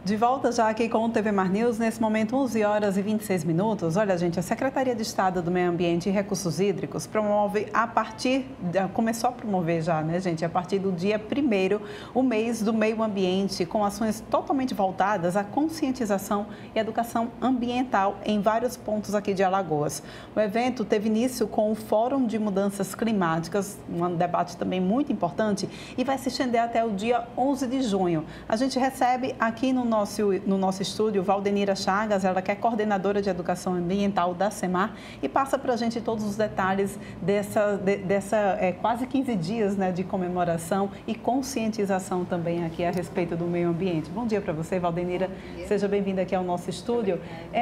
De volta já aqui com o TV Mar News, nesse momento 11 horas e 26 minutos. Olha, gente, a Secretaria de Estado do Meio Ambiente e Recursos Hídricos começou a promover já, né, gente, a partir do dia 1º, o mês do meio ambiente, com ações totalmente voltadas à conscientização e educação ambiental em vários pontos aqui de Alagoas. O evento teve início com o Fórum de Mudanças Climáticas, um debate também muito importante, e vai se estender até o dia 11 de junho. A gente recebe aqui no nosso estúdio Valdenira Chagas, ela que é coordenadora de educação ambiental da SEMAR, e passa para a gente todos os detalhes dessa quase 15 dias, né, de comemoração e conscientização também aqui a respeito do meio ambiente. Bom dia para você, Valdenira. Seja bem-vinda aqui ao nosso estúdio.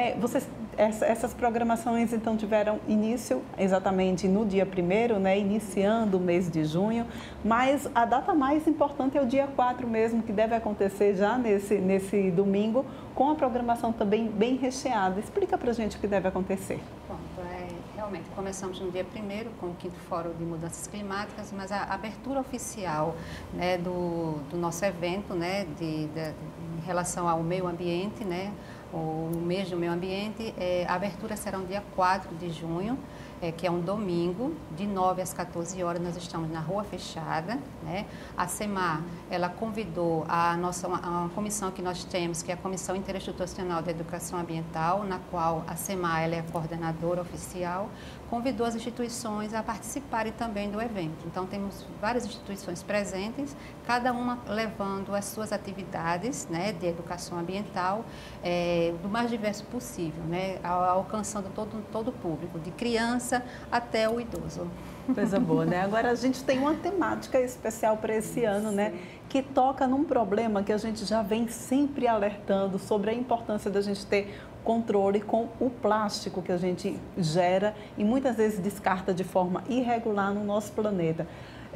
Essas programações, então, tiveram início exatamente no dia 1º, né, iniciando o mês de junho, mas a data mais importante é o dia 4 mesmo, que deve acontecer já nesse domingo, com a programação também bem recheada. Explica para a gente o que deve acontecer. Bom, realmente, começamos no dia 1º com o 5º Fórum de Mudanças Climáticas, mas a abertura oficial, né, do nosso evento, né, em relação ao meio ambiente, né, o mês do meio ambiente, a abertura será no dia 4 de junho, que é um domingo, de 9 às 14 horas, nós estamos na Rua Fechada, né? A SEMAR, ela convidou a comissão que nós temos, que é a Comissão Interinstitucional de Educação Ambiental, na qual a SEMAR ela é a coordenadora oficial, convidou as instituições a participarem também do evento. Então, temos várias instituições presentes, cada uma levando as suas atividades, né, de educação ambiental, do mais diverso possível, né, alcançando todo o público, de criança até o idoso. Coisa boa, né? Agora a gente tem uma temática especial para esse ano, né? Que toca num problema que a gente já vem sempre alertando sobre a importância da gente ter controle com o plástico que a gente gera e muitas vezes descarta de forma irregular no nosso planeta.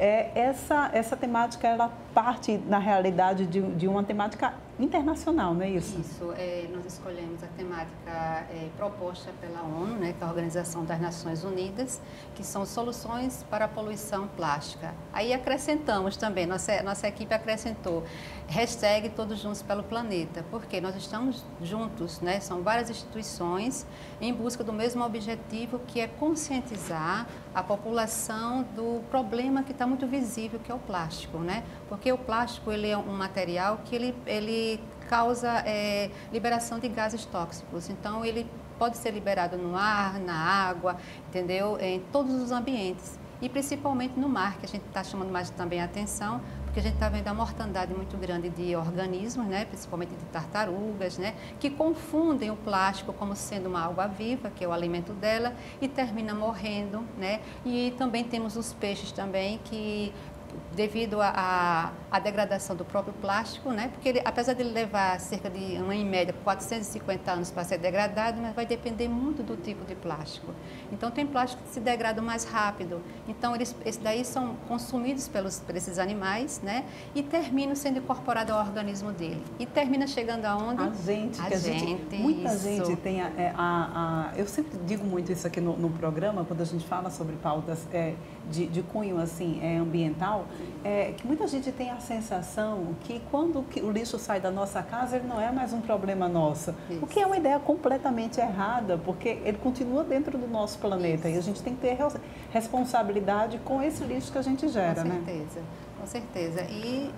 Essa temática, ela parte, na realidade, de uma temática internacional, não é isso? Isso. Nós escolhemos a temática proposta pela ONU, né, que é a Organização das Nações Unidas, que são soluções para a poluição plástica. Aí acrescentamos também, nossa equipe acrescentou, hashtag Todos Juntos pelo Planeta, porque nós estamos juntos, né, são várias instituições em busca do mesmo objetivo, que é conscientizar a população do problema que está muito visível, que é o plástico, né? Porque o plástico, ele é um material que ele causa liberação de gases tóxicos. Então, ele pode ser liberado no ar, na água, entendeu? Em todos os ambientes. E principalmente no mar, que a gente está chamando mais também a atenção, porque a gente está vendo a mortandade muito grande de organismos, né, principalmente de tartarugas, né, que confundem o plástico como sendo uma alga viva, que é o alimento dela, e termina morrendo, né. E também temos os peixes também que, devido à degradação do próprio plástico, né? Porque ele, apesar de ele levar cerca de, em média, 450 anos para ser degradado, mas vai depender muito do tipo de plástico. Então, tem plásticos que se degradam mais rápido. Então, esses daí são consumidos por esses animais, né? E terminam sendo incorporados ao organismo dele. E termina chegando aonde? Muita gente tem eu sempre digo muito isso aqui no programa, quando a gente fala sobre pautas de cunho assim, ambiental, que muita gente tem a sensação que quando o lixo sai da nossa casa, ele não é mais um problema nosso. Isso. O que é uma ideia completamente errada, porque ele continua dentro do nosso planeta. Isso. E a gente tem que ter responsabilidade com esse lixo que a gente gera, né? Com certeza. E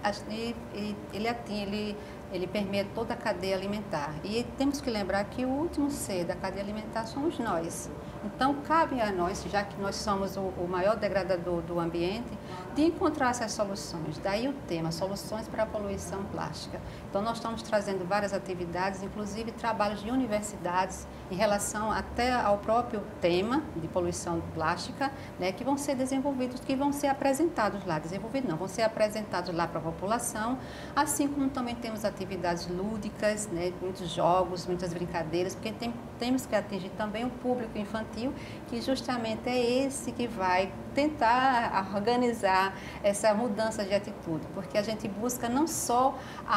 ele permeia toda a cadeia alimentar. E temos que lembrar que o último ser da cadeia alimentar somos nós. Então, cabe a nós, já que nós somos o maior degradador do ambiente, de encontrar essas soluções. Daí o tema, soluções para a poluição plástica. Então, nós estamos trazendo várias atividades, inclusive trabalhos de universidades, em relação até ao próprio tema de poluição plástica, né, que vão ser desenvolvidos, que vão ser apresentados lá. Desenvolvidos não, vão ser apresentados lá para a população, assim como também temos atividades lúdicas, né, muitos jogos, muitas brincadeiras, porque temos que atingir também o público infantil, que justamente é esse que vai tentar organizar essa mudança de atitude, porque a gente busca não só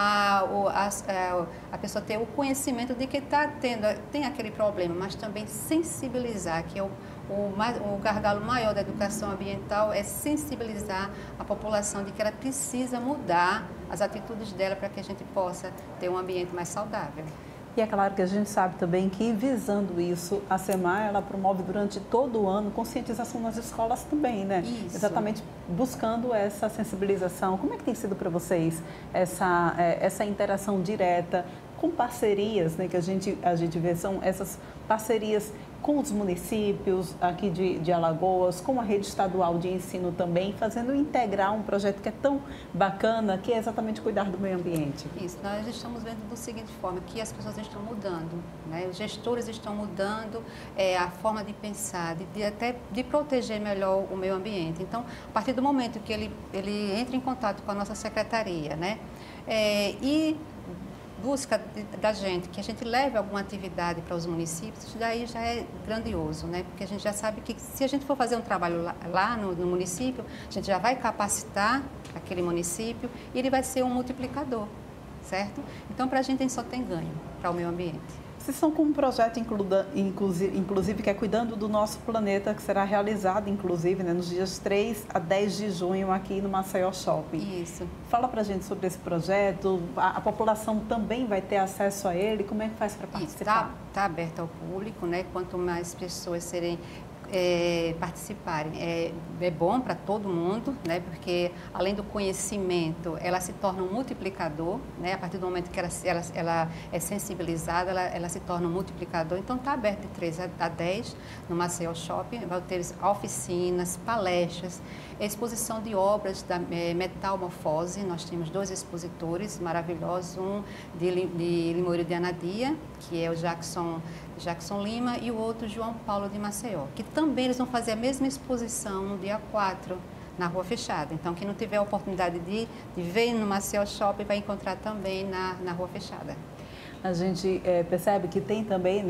a pessoa ter o conhecimento de que tem aquele problema, mas também sensibilizar, que é o gargalo maior da educação ambiental é sensibilizar a população de que ela precisa mudar as atitudes dela para que a gente possa ter um ambiente mais saudável. E é claro que a gente sabe também que, visando isso, a SEMAI, ela promove durante todo o ano conscientização nas escolas também, né? Isso. Exatamente buscando essa sensibilização. Como é que tem sido para vocês essa interação direta com parcerias, né? Que a gente vê, são essas parcerias com os municípios aqui de Alagoas, com a rede estadual de ensino também, fazendo integrar um projeto que é tão bacana, que é exatamente cuidar do meio ambiente. Isso, nós estamos vendo da seguinte forma, que as pessoas estão mudando, né? Os gestores estão mudando a forma de pensar, até de proteger melhor o meio ambiente. Então, a partir do momento que ele entra em contato com a nossa secretaria, né? E busca da gente, que a gente leve alguma atividade para os municípios, isso daí já é grandioso, né? Porque a gente já sabe que se a gente for fazer um trabalho lá no município, a gente já vai capacitar aquele município e ele vai ser um multiplicador, certo? Então, para a gente só tem ganho para o meio ambiente. Vocês estão com um projeto, inclusive, que é Cuidando do Nosso Planeta, que será realizado, inclusive, né, nos dias 3 a 10 de junho aqui no Maceió Shopping. Isso. Fala pra gente sobre esse projeto, a população também vai ter acesso a ele, como é que faz para participar? Está aberto ao público, né? Quanto mais pessoas participarem, é bom para todo mundo, né? Porque além do conhecimento, ela se torna um multiplicador, né? A partir do momento que ela é sensibilizada, ela se torna um multiplicador. Então está aberto de 3 a 10 no Maceió Shopping, vai ter oficinas, palestras, exposição de obras da metamorfose. Nós temos 2 expositores maravilhosos, um de Limoeiro de Anadia, que é o Jackson Lima, e o outro João Paulo de Maceió, que também eles vão fazer a mesma exposição no dia 4, na Rua Fechada. Então, quem não tiver a oportunidade de ver no Maceió Shopping, vai encontrar também na Rua Fechada. A gente percebe que tem também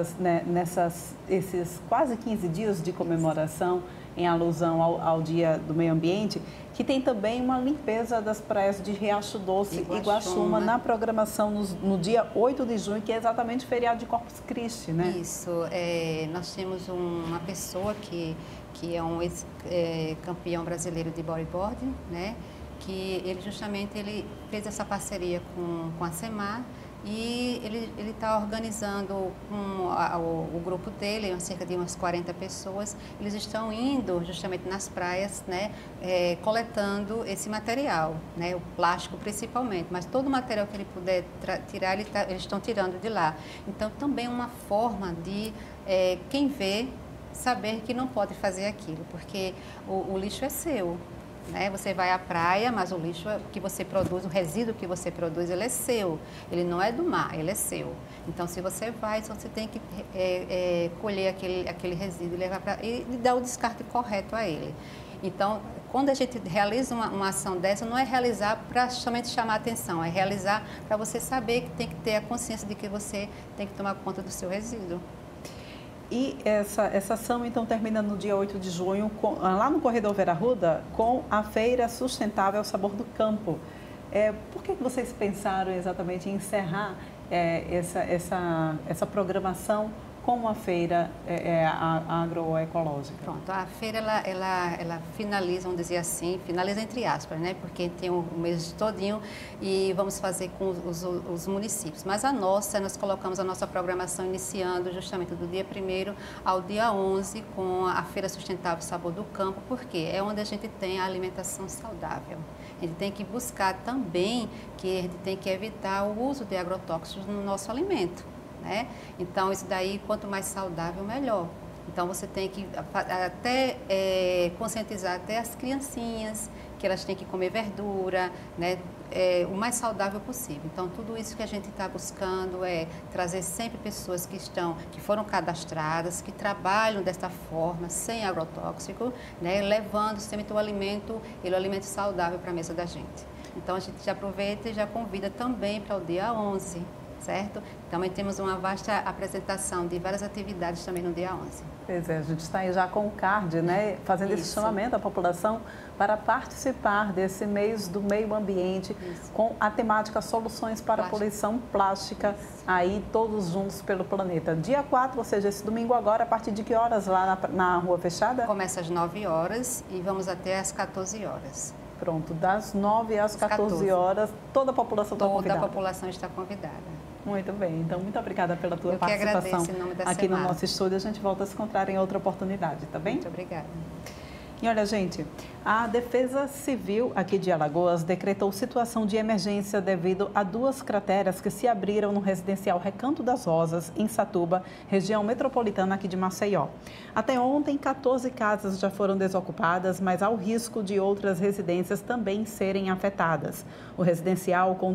esses quase 15 dias de comemoração em alusão ao Dia do Meio Ambiente, que tem também uma limpeza das praias de Riacho Doce e Guaxuma na programação no dia 8 de junho, que é exatamente o feriado de Corpus Christi, né? Isso. Nós temos uma pessoa que é um ex-campeão brasileiro de bodyboard, né? Que ele fez essa parceria com a SEMAI, e ele está organizando o grupo dele, cerca de umas 40 pessoas. Eles estão indo justamente nas praias, né, coletando esse material, né, o plástico principalmente, mas todo o material que ele puder tirar, eles estão tirando de lá. Então, também uma forma de quem vê saber que não pode fazer aquilo, porque o lixo é seu. Né? Você vai à praia, mas o lixo que você produz, o resíduo que você produz, ele é seu. Ele não é do mar, ele é seu. Então, se você vai, você tem que colher aquele resíduo e dar o descarte correto a ele. Então, quando a gente realiza uma ação dessa, não é realizar para somente chamar a atenção, é realizar para você saber que tem que ter a consciência de que você tem que tomar conta do seu resíduo. E essa ação, então, termina no dia 8 de junho, lá no Corredor Vera Arruda, com a Feira Sustentável Sabor do Campo. Por que vocês pensaram exatamente em encerrar essa programação com uma feira agroecológica? Pronto, a feira ela finaliza, vamos dizer assim, finaliza entre aspas, né? Porque tem o mês todinho e vamos fazer com os municípios. Mas nós colocamos a nossa programação iniciando justamente do dia 1º ao dia 11 com a Feira Sustentável Sabor do Campo, porque é onde a gente tem a alimentação saudável. A gente tem que buscar também que a gente tem que evitar o uso de agrotóxicos no nosso alimento. Né? Então, isso daí, quanto mais saudável, melhor. Então, você tem que até conscientizar até as criancinhas, que elas têm que comer verdura, né? O mais saudável possível. Então, tudo isso que a gente está buscando é trazer sempre pessoas que foram cadastradas, que trabalham desta forma, sem agrotóxico, né? Levando sempre o alimento saudável para a mesa da gente. Então, a gente já aproveita e já convida também para o dia 11. certo? Também temos uma vasta apresentação de várias atividades também no dia 11. Pois é, a gente está aí já com o CARD, né, fazendo esse chamamento à população para participar desse mês do meio ambiente com a temática Soluções para a Poluição Plástica, aí todos juntos pelo planeta. Dia 4, ou seja, esse domingo agora, a partir de que horas lá na Rua Fechada? Começa às 9 horas e vamos até às 14 horas. Pronto, das 9 às 14 horas, toda a população está convidada. Toda a população está convidada. Muito bem, então muito obrigada pela tua participação agradeço, em nome da aqui Semar. no nosso estúdio. A gente volta a se encontrar em outra oportunidade, tá bem? Muito obrigada. E olha, gente, a Defesa Civil aqui de Alagoas decretou situação de emergência devido a 2 crateras que se abriram no residencial Recanto das Rosas, em Satuba, região metropolitana aqui de Maceió. Até ontem, 14 casas já foram desocupadas, mas há o risco de outras residências também serem afetadas. O residencial, com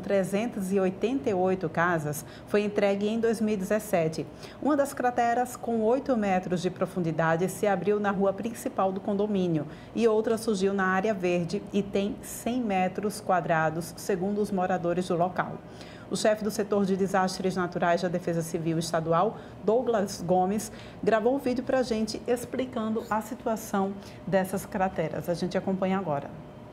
388 casas, foi entregue em 2017. Uma das crateras, com 8 metros de profundidade, se abriu na rua principal do condomínio e outra surgiu na área verde e tem 100 metros quadrados, segundo os moradores do local. O chefe do setor de desastres naturais da Defesa Civil Estadual, Douglas Gomes, gravou um vídeo para a gente explicando a situação dessas crateras. A gente acompanha agora.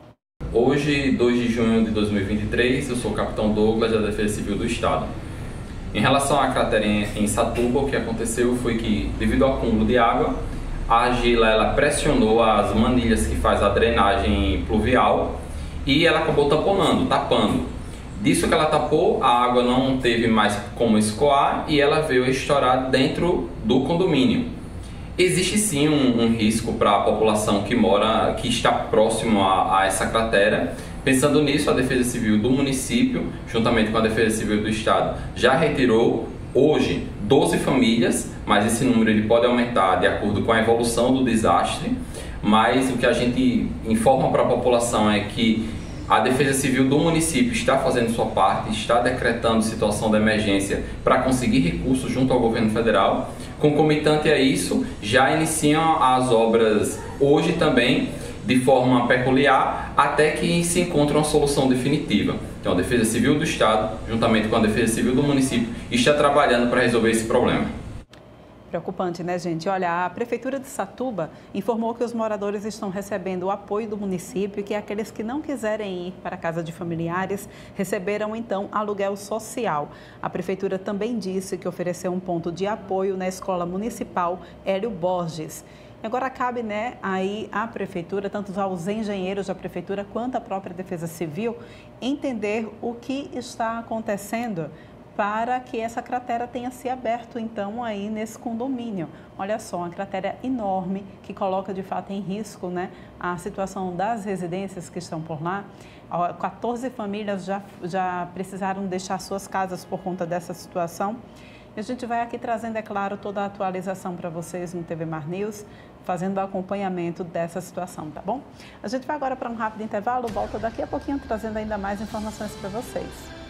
Hoje, 2 de junho de 2023, eu sou o capitão Douglas da Defesa Civil do Estado. Em relação à cratera em Satuba, o que aconteceu foi que, devido ao acúmulo de água, a argila ela pressionou as manilhas que faz a drenagem pluvial e ela acabou tapando. Disso que ela tapou, a água não teve mais como escoar e ela veio estourar dentro do condomínio. Existe sim um risco para a população que está próximo a essa cratera. Pensando nisso, a Defesa Civil do município, juntamente com a Defesa Civil do Estado, já retirou hoje 12 famílias, mas esse número ele pode aumentar de acordo com a evolução do desastre. Mas o que a gente informa para a população é que a Defesa Civil do município está fazendo sua parte, está decretando situação de emergência para conseguir recursos junto ao governo federal. Concomitante a isso, já iniciam as obras hoje também, de forma peculiar, até que se encontre uma solução definitiva. Então, a Defesa Civil do Estado, juntamente com a Defesa Civil do município, está trabalhando para resolver esse problema. Preocupante, né, gente? Olha, a Prefeitura de Satuba informou que os moradores estão recebendo o apoio do município e que aqueles que não quiserem ir para a casa de familiares receberão, então, aluguel social. A Prefeitura também disse que ofereceu um ponto de apoio na Escola Municipal Hélio Borges. Agora cabe, né, aí a Prefeitura, tanto aos engenheiros da Prefeitura quanto a própria Defesa Civil, entender o que está acontecendo para que essa cratera tenha se aberto, então, aí nesse condomínio. Olha só, uma cratera enorme que coloca, de fato, em risco, né, a situação das residências que estão por lá. 14 famílias já precisaram deixar suas casas por conta dessa situação. E a gente vai aqui trazendo, é claro, toda a atualização para vocês no TV Mar News, fazendo o acompanhamento dessa situação, tá bom? A gente vai agora para um rápido intervalo, volta daqui a pouquinho trazendo ainda mais informações para vocês.